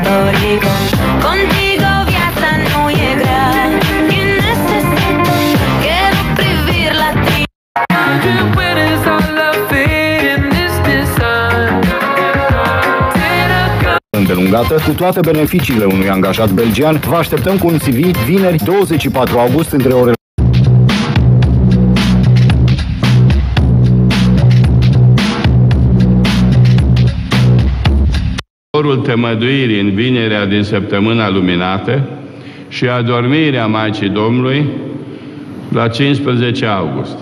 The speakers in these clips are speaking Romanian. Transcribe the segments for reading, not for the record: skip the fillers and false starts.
católico. Contigo viața nu e grea. Y necesito, quiero privirla a ti. Îndelungată, cu toate beneficiile unui angajat belgian, vă așteptăm cu un CV vineri 24 august între orele tămăduirii în vinerea din săptămâna luminată și adormirea Maicii Domnului la 15 august.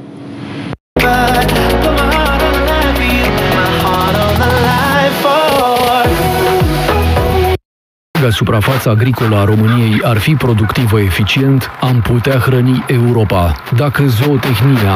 Dacă suprafața agricolă a României ar fi productivă eficient, am putea hrăni Europa. Dacă zootehnia,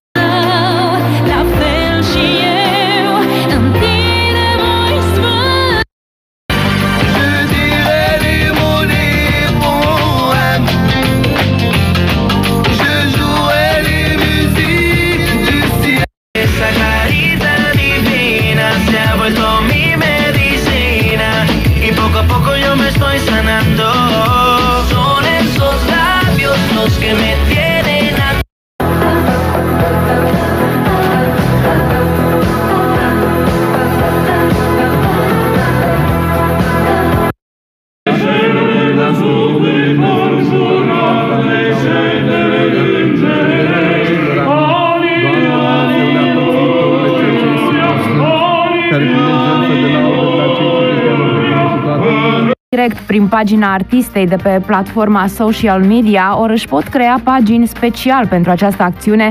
direct prin pagina artistei de pe platforma social media, ori își pot crea pagini special pentru această acțiune.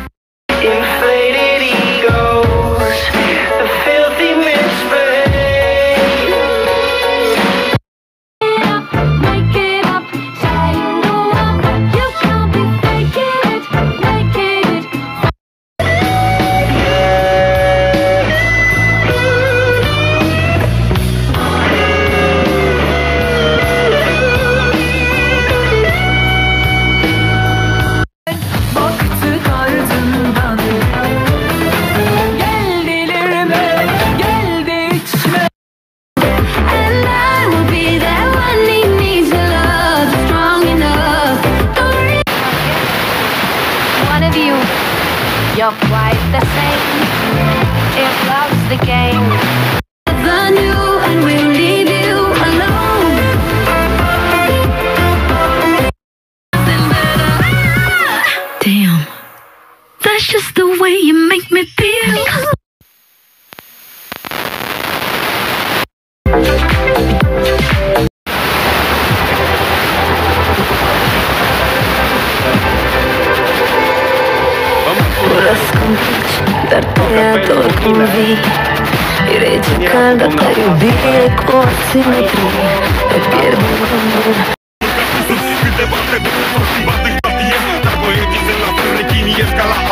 You're quite the same. If love's the game, the new and we'll leave you alone. Damn, that's just the way you make me feel. Dar te ador cum vii. E rece caldă, dar iubire cu o simetrie. Te pierd în rândul. Câteva treburi s-au schimbat în cartier, dar băieții se la fel rechini, ești ca la